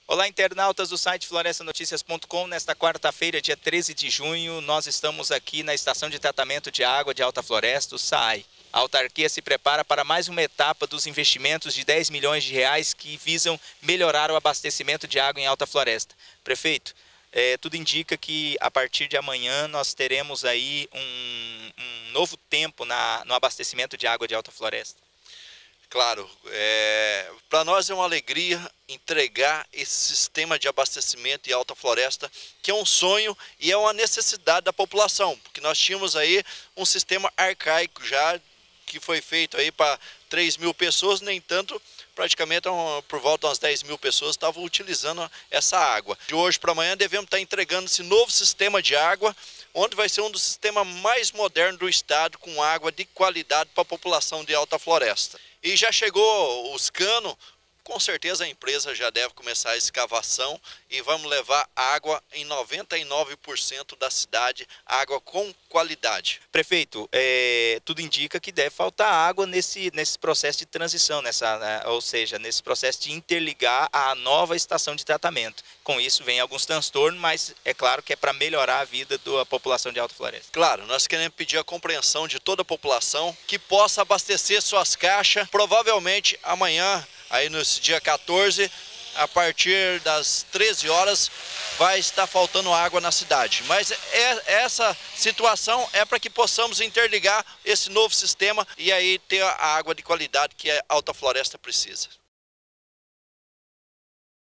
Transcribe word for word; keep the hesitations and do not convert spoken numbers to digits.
Olá, internautas do site floresta noticias ponto com. Nesta quarta-feira, dia treze de junho, nós estamos aqui na Estação de Tratamento de Água de Alta Floresta, o SAAI. A autarquia se prepara para mais uma etapa dos investimentos de dez milhões de reais que visam melhorar o abastecimento de água em Alta Floresta. Prefeito, é, tudo indica que a partir de amanhã nós teremos aí um, um novo tempo na, no abastecimento de água de Alta Floresta. Claro, é, para nós é uma alegria entregar esse sistema de abastecimento de Alta Floresta, que é um sonho e é uma necessidade da população, porque nós tínhamos aí um sistema arcaico já, que foi feito aí para três mil pessoas, nem tanto, praticamente por volta de umas dez mil pessoas estavam utilizando essa água. De hoje para amanhã devemos estar entregando esse novo sistema de água, onde vai ser um dos sistemas mais modernos do estado, com água de qualidade para a população de Alta Floresta. E já chegou os canos, com certeza a empresa já deve começar a escavação e vamos levar água em noventa e nove por cento da cidade, água com qualidade. Prefeito, é, tudo indica que deve faltar água nesse, nesse processo de transição, nessa, né, ou seja, nesse processo de interligar a nova estação de tratamento. Com isso vem alguns transtornos, mas é claro que é para melhorar a vida da população de Alta Floresta. Claro, nós queremos pedir a compreensão de toda a população que possa abastecer suas caixas, provavelmente amanhã, aí no dia quatorze, a partir das treze horas, vai estar faltando água na cidade. Mas é, essa situação é para que possamos interligar esse novo sistema e aí ter a água de qualidade que a Alta Floresta precisa.